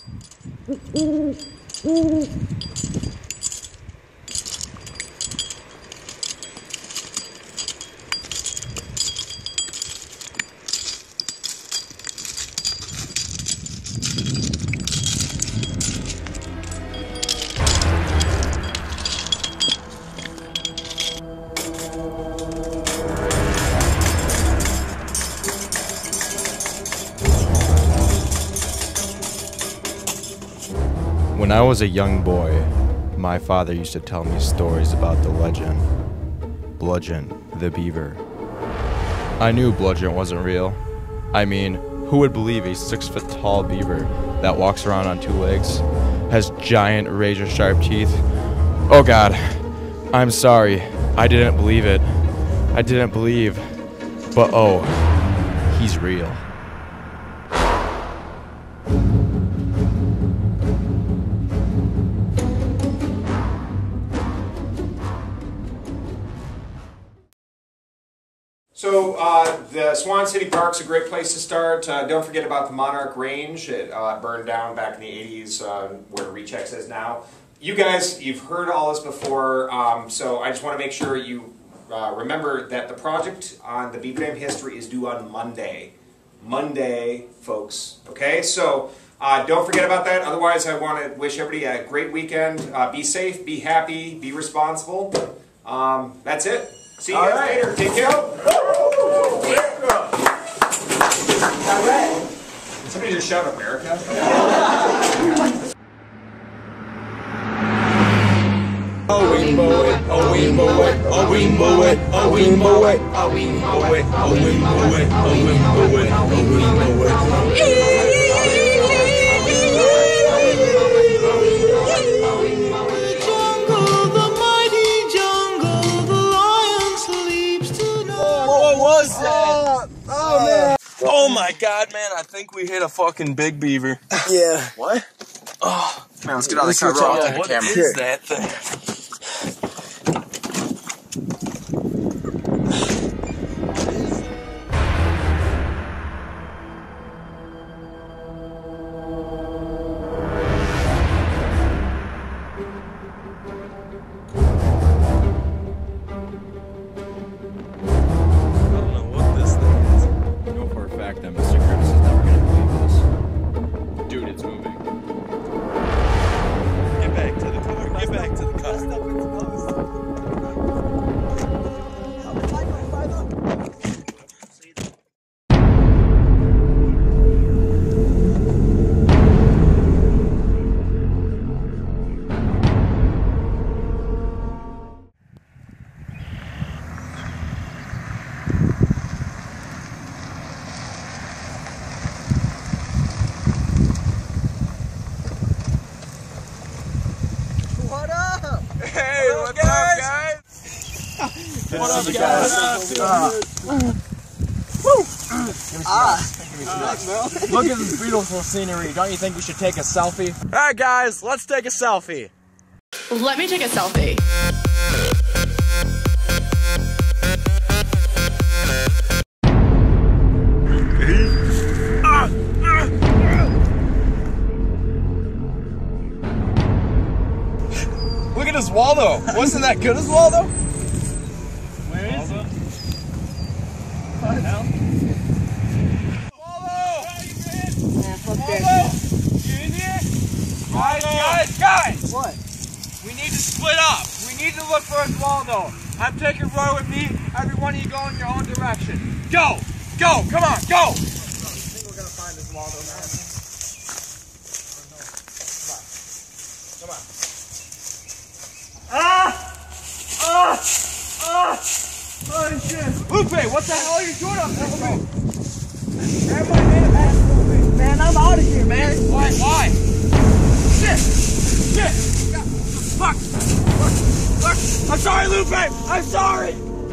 When I was a young boy, my father used to tell me stories about the legend, Bludgeon the Beaver. I knew Bludgeon wasn't real. I mean, who would believe a 6-foot-tall beaver that walks around on 2 legs, has giant razor-sharp teeth? Oh God, I'm sorry, I didn't believe it. I didn't believe, but oh, he's real. So the Swan City Park's a great place to start. Don't forget about the Monarch Range. It burned down back in the 80s where Rechex is now. You guys, you've heard all this before, so I just want to make sure you remember that the project on the Beaver Damned history is due on Monday. Monday, folks. Okay, so don't forget about that. Otherwise, I want to wish everybody a great weekend. Be safe, be happy, be responsible. That's it. See you guys later. Take care. Somebody just shout America. Oh, we mow it, oh, we mow it, oh, we mow it, oh, we mow it, oh, we mow it, oh, we mow it, oh, we mow it, oh, we mow it. Oh my God, man, I think we hit a fucking big beaver. Yeah. What? Oh. Man, let's get out of the car. I'll take a camera. What is that thing? That Mr. Curtis is never going to believe this. Dude, it's moving. Get back to the car. Get back to the car. Hey, what's up, guys? What up, guys? Look at this beautiful scenery. Don't you think we should take a selfie? Alright, guys, let's take a selfie. Let me take a selfie. Look at this Waldo. Wasn't that good as Waldo? Where is it? What? Waldo! Waldo! You in here? Guys! What? We need to split up. We need to look for Waldo. I'm taking Roy with me. Every one of you go in your own direction. Go! Go! Come on, go! I think we're gonna find this Waldo, man. Come on. Oh shit! Lupe, what the hell are you doing up there? Man, I'm out of here, man. Why? Shit! Fuck! I'm sorry, Lupe! I'm sorry!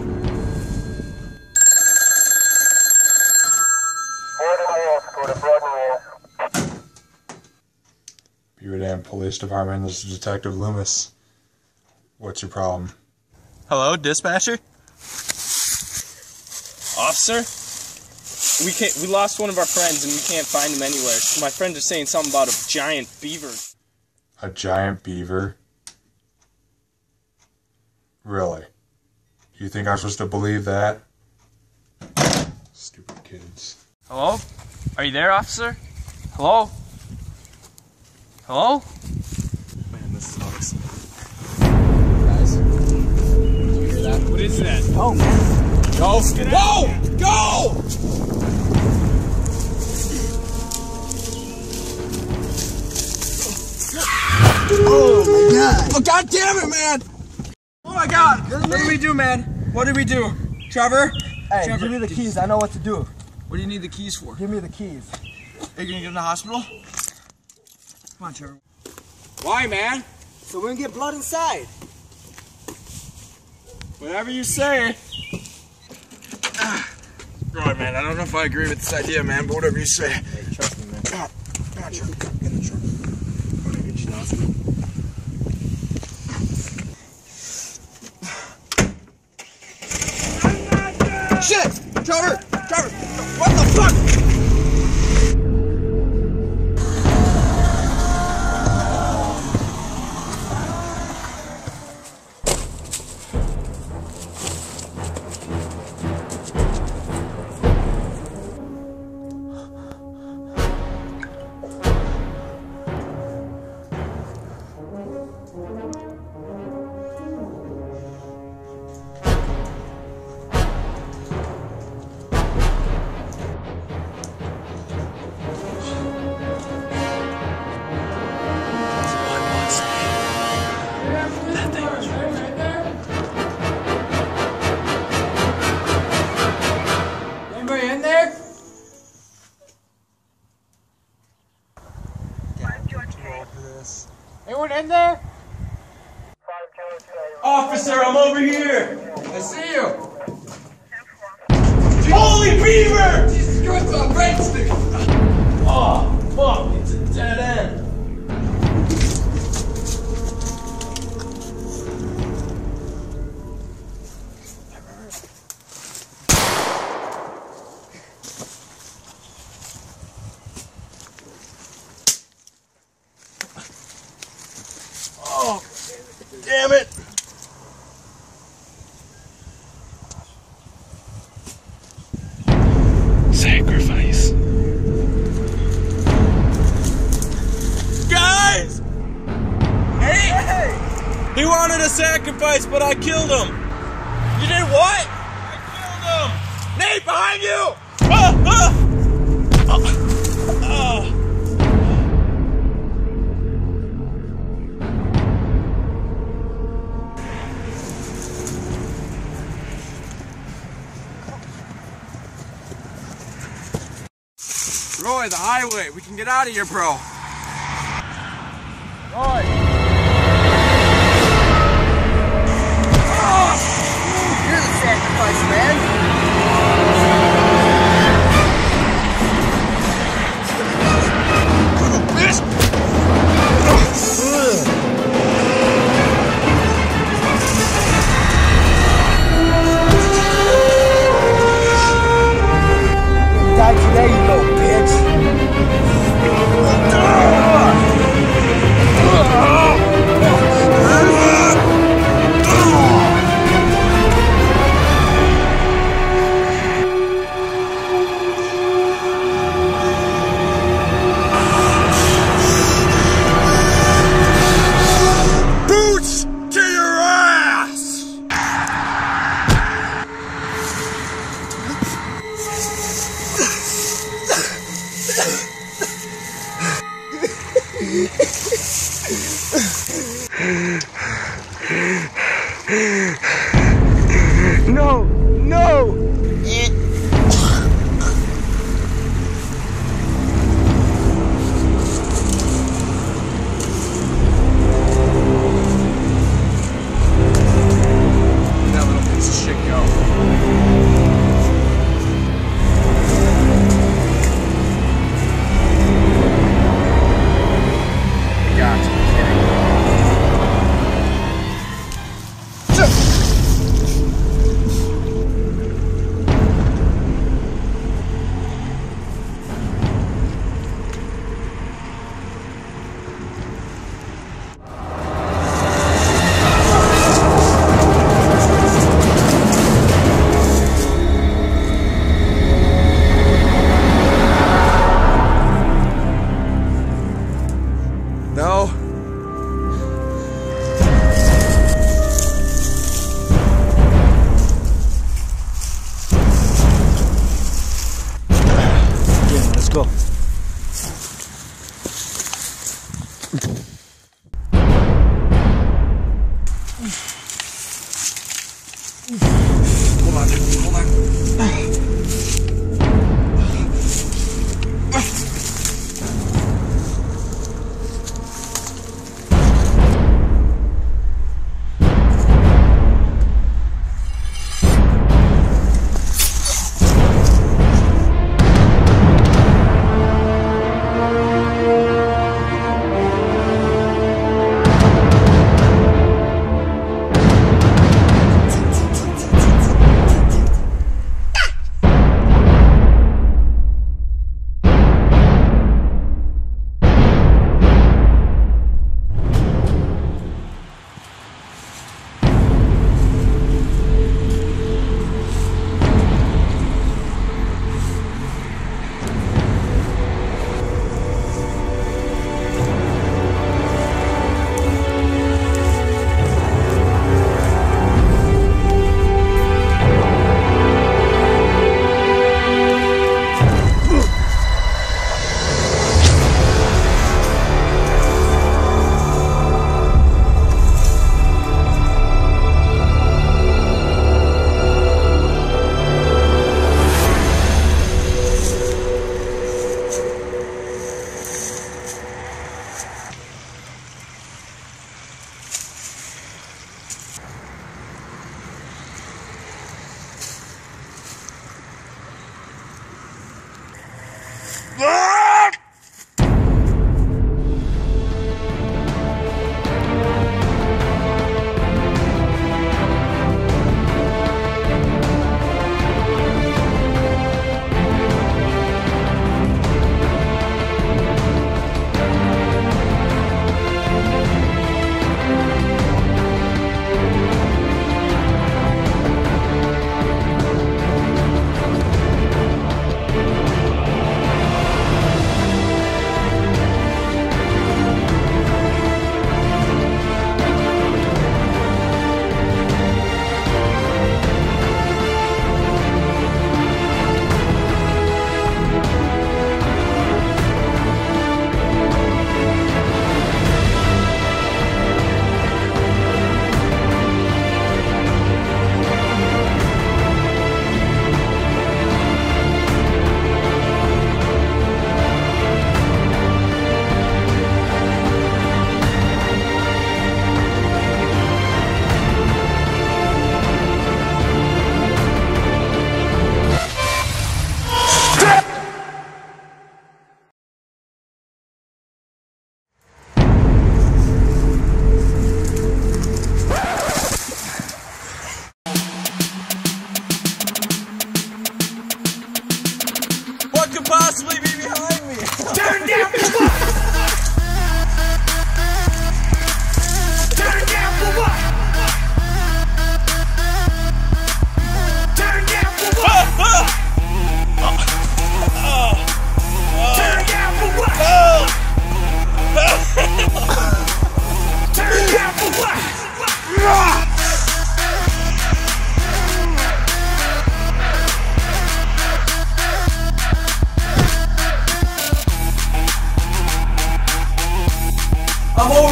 Beaver Damned Police Department, this is Detective Loomis. What's your problem? Hello, dispatcher? Officer? We lost one of our friends and we can't find him anywhere. My friends are saying something about a giant beaver. A giant beaver? Really? You think I'm supposed to believe that? Stupid kids. Hello? Are you there, officer? Hello? Hello? Man, this sucks. Guys, did you hear that? What is that? Oh, man. Go! Whoa! Go! Oh my god! Oh, god damn it, man! Oh my god! What did we do, man? What did we do? Trevor? Hey, Trevor, give me the keys. I know what to do. What do you need the keys for? Give me the keys. Are you gonna get in the hospital? Come on, Trevor. Why, man? So we can get blood inside. Whatever you say. Right, man. I don't know if I agree with this idea, man, but whatever you say. Hey, trust me, man. Come on, Trevor. Get in the truck. I'm gonna get you to the hospital. Shit! Trevor! Trevor! What the fuck? Anybody in there? Anyone in there? Officer, I'm over here. I see you. Holy beaver! Jesus Christ, a breadstick! Oh, fuck, it's a dead end. Oh, damn it! Sacrifice. Guys! Hey! He wanted a sacrifice, but I killed him. You did what? I killed him. Nate, behind you! Ah, ah! Ah. Roy, the highway. We can get out of here, bro. Roy. Oh! You're the sacrifice, man. Die today, you little bitch. Boots to your ass! No, no. That little piece of shit go. Gotcha.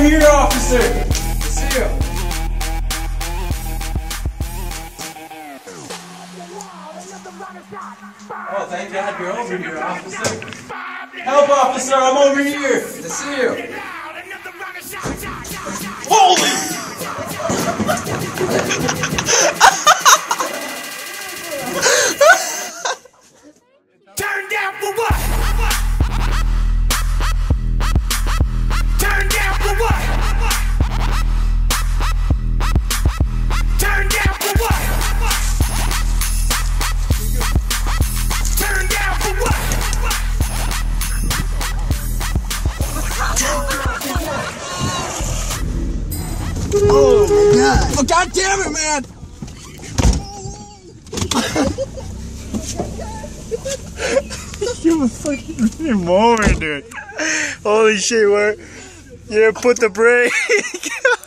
here, officer. See you. Oh, thank God you're over here, officer. Help, officer, I'm over here. To see you. Holy! Turn down for what? Turn down for what? Turn down for what? Turn down for what? Oh my God! Oh, God damn it, man! You fucking mower, dude. Holy shit, where? You didn't put the brake.